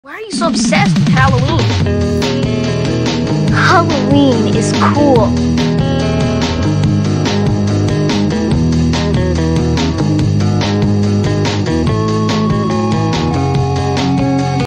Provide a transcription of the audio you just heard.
Why are you so obsessed with Halloween? Halloween is cool.